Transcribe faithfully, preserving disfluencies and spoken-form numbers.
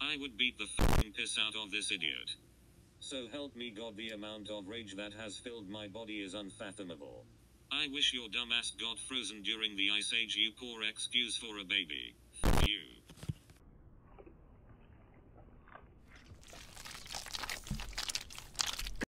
I would beat the fucking piss out of this idiot. So help me God, the amount of rage that has filled my body is unfathomable. I wish your dumbass got frozen during the ice age, you poor excuse for a baby. F you.